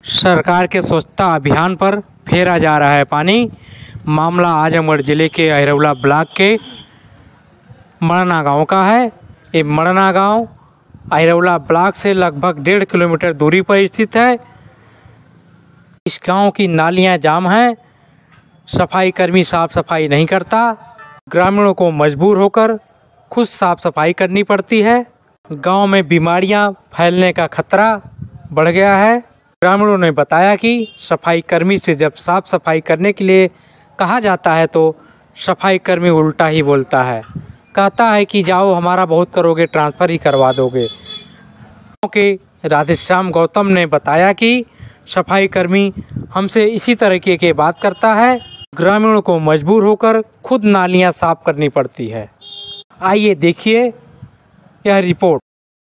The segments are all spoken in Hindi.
सरकार के स्वच्छता अभियान पर फेरा जा रहा है पानी। मामला आजमगढ़ जिले के अहिरौला ब्लॉक के मड़ना गांव का है। ये मड़ना गांव अहिरौला ब्लॉक से लगभग 1.5 किलोमीटर दूरी पर स्थित है। इस गांव की नालियां जाम हैं। सफाई कर्मी साफ सफाई नहीं करता। ग्रामीणों को मजबूर होकर खुद साफ सफाई करनी पड़ती है। गांव में बीमारियां फैलने का खतरा बढ़ गया है। ग्रामीणों ने बताया कि सफाई कर्मी से जब साफ सफाई करने के लिए कहा जाता है तो सफाई कर्मी उल्टा ही बोलता है। कहता है कि जाओ, हमारा बहुत करोगे, ट्रांसफ़र ही करवा दोगे। गाँव के राधेश्याम गौतम ने बताया कि सफाई कर्मी हमसे इसी तरीके की बात करता है। ग्रामीणों को मजबूर होकर खुद नालियां साफ करनी पड़ती है। आइए देखिए यह रिपोर्ट।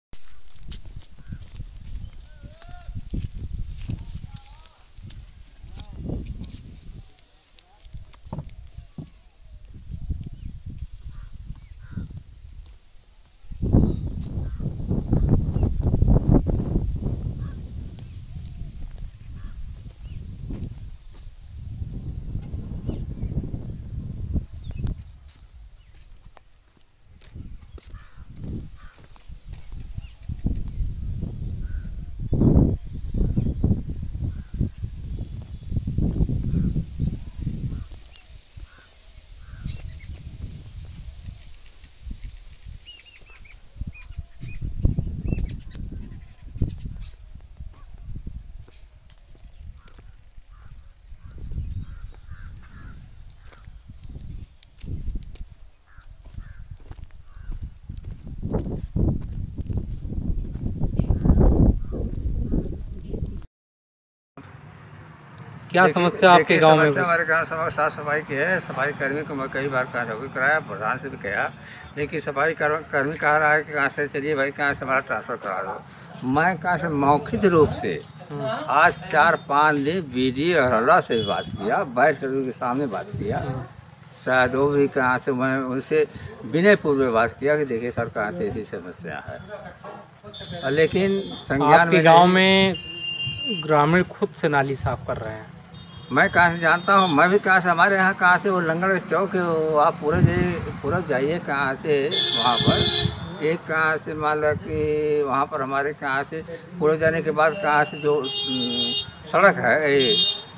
क्या समस्या आपके गांव में? हमारे गांव साफ सफाई की है। सफाई कर्मी को मैं कई बार नौकरी कराया, प्रधान से भी कहा, लेकिन सफाई कर्मी कह रहा है कि कहाँ से चलिए भाई, कहाँ से हमारा ट्रांसफ़र करा दो। मैं कहाँ से मौखिक रूप से आज 4-5 दिन BD अहिरौला से बात किया, बैठ कर उनके सामने बात किया। शायद वो भी कहाँ से, मैं उनसे विनय पूर्वक बात किया कि देखिए सर, कहाँ से ऐसी समस्या है। लेकिन संज्ञान में गाँव में ग्रामीण खुद से नाली साफ कर रहे हैं। मैं कहाँ से जानता हूँ? मैं भी कहाँ से, हमारे यहाँ कहाँ से वो लंगड़ चौक है, वो आप पूरब जाइए कहाँ से, वहाँ पर एक कहाँ से मान लो कि वहाँ पर हमारे कहाँ से पूरब जाने के बाद कहाँ से जो सड़क है,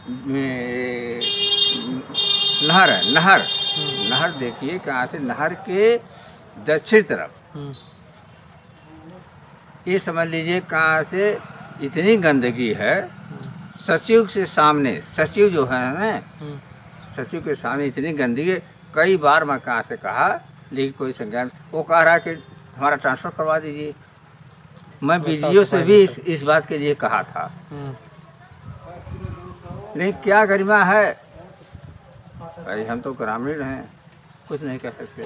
नहर है, नहर देखिए कहाँ से, नहर के दक्षिण तरफ ये समझ लीजिए कहाँ से इतनी गंदगी है। सचिव से सामने, सचिव जो है ना, सचिव के सामने इतनी गंदगी है। कई बार मैं कहाँ से कहा, लेकिन कोई संज्ञान, वो कह रहा है कि हमारा ट्रांसफ़र करवा दीजिए। मैं BDO से भी इस बात के लिए कहा था, लेकिन क्या गरिमा है भाई, हम तो ग्रामीण हैं, कुछ नहीं कर सकते।